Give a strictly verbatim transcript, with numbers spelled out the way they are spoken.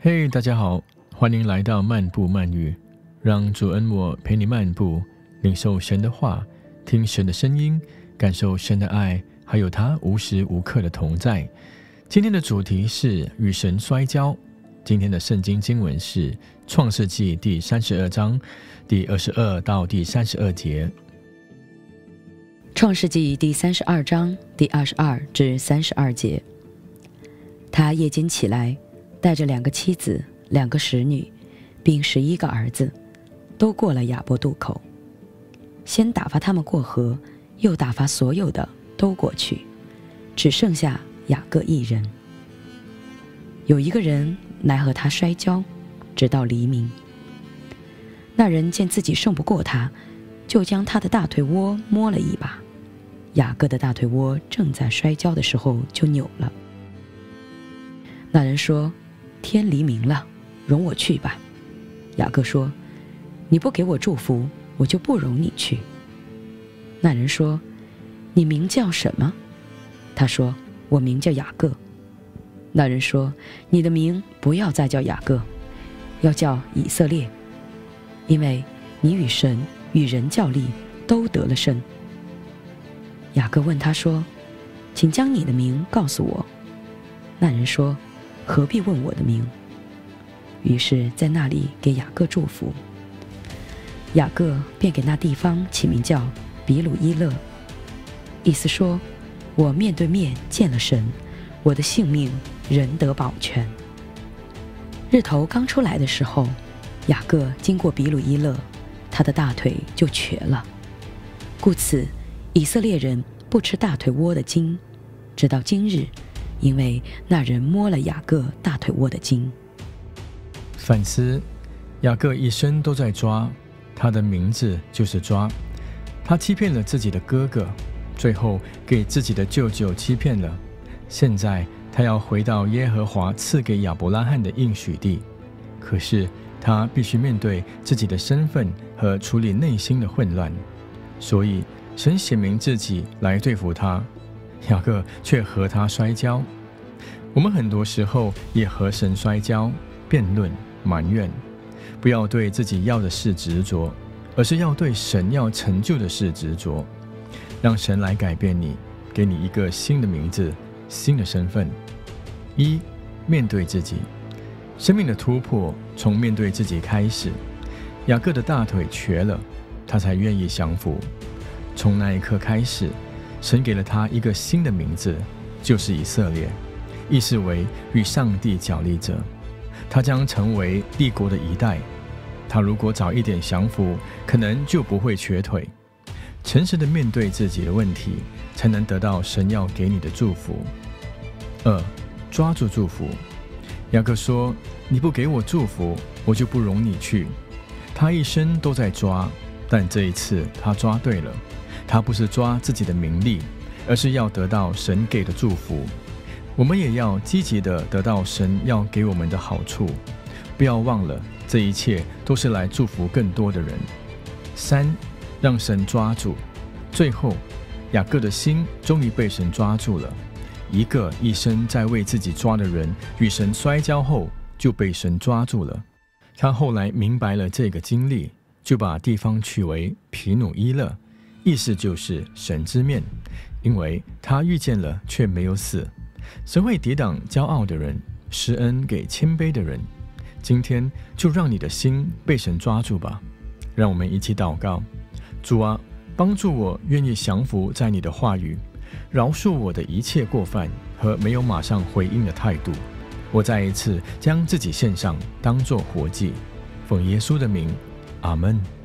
嘿、hey, 大家好，欢迎来到漫步漫语，让主恩我陪你漫步，领受神的话，听神的声音，感受神的爱，还有他无时无刻的同在。今天的主题是与神摔跤。今天的圣经经文是创世纪第三十二章第二十二到第三十二节。 创世纪第三十二章第二十二至三十二节。他夜间起来，带着两个妻子、两个使女，并十一个儿子，都过了雅博渡口。先打发他们过河，又打发所有的都过去，只剩下雅各一人。有一个人来和他摔跤，直到黎明。那人见自己胜不过他，就将他的大腿窝摸了一把。雅各的大腿窝正在摔跤的时候就扭了。那人说：天黎明了，容我去吧。雅各说：你不给我祝福，我就不容你去。那人说：你名叫什么？他说：我名叫雅各。那人说：你的名不要再叫雅各，要叫以色列，因为你与神与人较力，都得了胜。雅各问他说：请将你的名告诉我。那人说：何必问我的名？于是在那里给雅各祝福。雅各便给那地方起名叫比鲁伊勒，意思说：我面对面见了神，我的性命仍得保全。日头刚出来的时候，雅各经过比鲁伊勒，他的大腿就瘸了。故此以色列人不吃大腿窝的筋，直到今日，因为那人摸了雅各大腿窝的筋。 反思，雅各一生都在抓，他的名字就是抓。他欺骗了自己的哥哥，最后给自己的舅舅欺骗了。现在他要回到耶和华赐给亚伯拉罕的应许地，可是他必须面对自己的身份和处理内心的混乱，所以神显明自己来对付他，雅各却和他摔跤。我们很多时候也和神摔跤，辩论、埋怨。不要对自己要的事执着，而是要对神要成就的事执着。让神来改变你，给你一个新的名字，新的身份。一、面对自己。生命的突破从面对自己开始。雅各的大腿瘸了，他才愿意降服。从那一刻开始，神给了他一个新的名字，就是以色列，意思为与上帝角力者。他将成为帝国的一代。他如果早一点降服，可能就不会瘸腿。诚实的面对自己的问题，才能得到神要给你的祝福。二、抓住祝福。雅各说：你不给我祝福，我就不容你去。他一生都在抓，但这一次他抓对了。他不是抓自己的名利，而是要得到神给的祝福。我们也要积极地得到神要给我们的好处，不要忘了，这一切都是来祝福更多的人。三、让神抓住。最后，雅各的心终于被神抓住了。一个一生在为自己抓的人，与神摔跤后就被神抓住了。他后来明白了这个经历，就把地方取为皮努伊勒，意思就是神之面，因为他遇见了却没有死。神会抵挡骄傲的人，施恩给谦卑的人。今天就让你的心被神抓住吧。让我们一起祷告。主啊，帮助我愿意降服在你的话语，饶恕我的一切过犯和没有马上回应的态度。我再一次将自己献上，当作活祭。奉耶稣的名，阿们。